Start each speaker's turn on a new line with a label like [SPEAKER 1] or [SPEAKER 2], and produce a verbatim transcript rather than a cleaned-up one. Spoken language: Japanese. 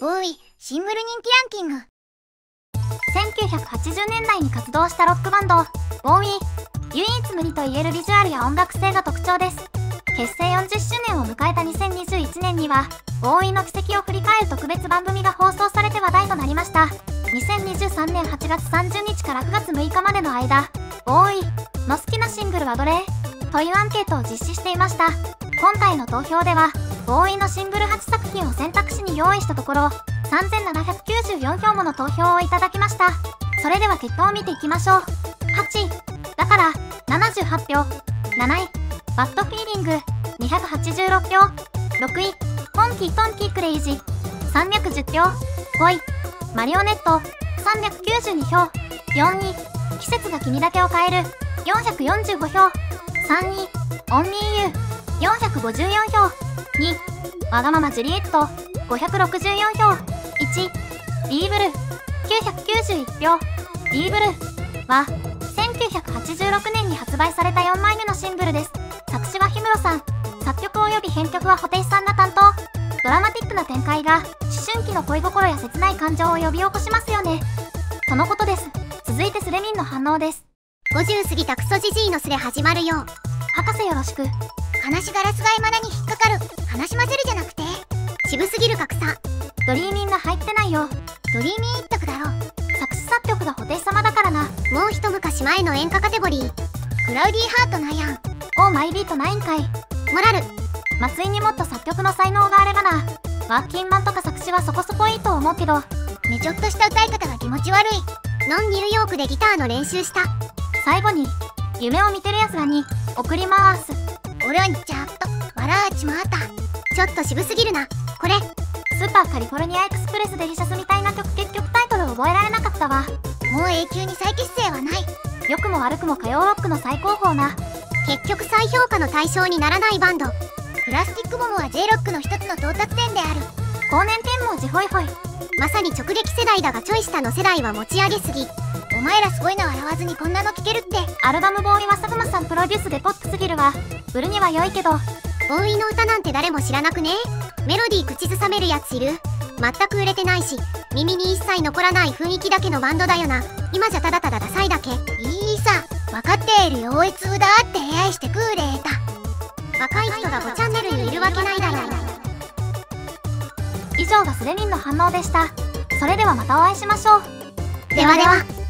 [SPEAKER 1] ボーイシングル人気ランキング。
[SPEAKER 2] せんきゅうひゃくはちじゅうねんだいに活動したロックバンドボーイ。唯一無二と言えるビジュアルや音楽性が特徴です。結成よんじゅっしゅうねんを迎えたにせんにじゅういちねんにはボーイの軌跡を振り返る特別番組が放送されて話題となりました。にせんにじゅうさんねんはちがつさんじゅうにちからくがつむいかまでの間、ボーイの好きなシングルはどれというアンケートを実施していました。今回の投票ではボーイのシングルはちさくひんを選択肢に用意したところさんぜんななひゃくきゅうじゅうよんひょうもの投票をいただきました。それでは結果を見ていきましょう。はちいだからななじゅうはちひょう、なないバッドフィーリングにひゃくはちじゅうろくひょう、ろくいフォンキートンキークレイジさんびゃくじゅっひょう、ごいマリオネットさんびゃくきゅうじゅうにひょう、よんい季節が君だけを変えるよんひゃくよんじゅうごひょう、さんいオンリーユーよんひゃくごじゅうよんひょう、にわがままジュリエットごひゃくろくじゅうよんひょう、いちビーブルきゅうひゃくきゅうじゅういちひょう。ビーブルはせんきゅうひゃくはちじゅうろくねんに発売されたよんまいめのシングルです。作詞は氷室さん、作曲及び編曲は布袋さんが担当。ドラマティックな展開が思春期の恋心や切ない感情を呼び起こしますよねとのことです。続いてスレミンの反応です。
[SPEAKER 1] ごじゅう過ぎたクソジジイのスレ始まるよ。
[SPEAKER 2] 博士よろしく。
[SPEAKER 1] 話ガラスがいまだに引っかかる。悲しませるじゃなくて渋すぎる格差。
[SPEAKER 2] ドリーミンが入ってないよ。
[SPEAKER 1] ドリーミー一択だろ。
[SPEAKER 2] 作詞作曲が布袋様だからな。
[SPEAKER 1] もう一昔前の演歌カテゴリー。クラウディーハートナヤン。
[SPEAKER 2] オーマイビートナインかい。
[SPEAKER 1] モラル。
[SPEAKER 2] 松井にもっと作曲の才能があればな。ワーキンマンとか作詞はそこそこいいと思うけど
[SPEAKER 1] ねちょっとした歌い方が気持ち悪い。ノンニューヨークでギターの練習した。
[SPEAKER 2] 最後に夢を見てる奴らに送りまーす。
[SPEAKER 1] オランチャーと笑っちまった。ちょっと渋すぎるなこれ。
[SPEAKER 2] スーパーカリフォルニアエクスプレスデリシャスみたいな曲。結局タイトル覚えられなかったわ。
[SPEAKER 1] もう永久に再結成はない。
[SPEAKER 2] 良くも悪くも歌謡ロックの最高峰な。
[SPEAKER 1] 結局再評価の対象にならないバンド。プラスティックモモは J ロックの一つの到達点である。
[SPEAKER 2] 後年天文寺ホイホイ。
[SPEAKER 1] まさに直撃世代だがちょい下の世代は持ち上げすぎ。お前らすごいの笑わずにこんなの聞けるって。
[SPEAKER 2] アルバムボーイは佐久間さんプロデュースでポップすぎるわ。売るには良いけど
[SPEAKER 1] ボーイの歌なんて誰も知らなくね。メロディー口ずさめるやついる？全く売れてないし耳に一切残らない雰囲気だけのバンドだよな。今じゃただただダサいだけ。いいさ分かっているよ。越通だって愛してくれた。若い人がごチャンネルにいるわけないだろ。
[SPEAKER 2] 以上がスレミンの反応でした。それではまたお会いしましょう。
[SPEAKER 1] ではでは。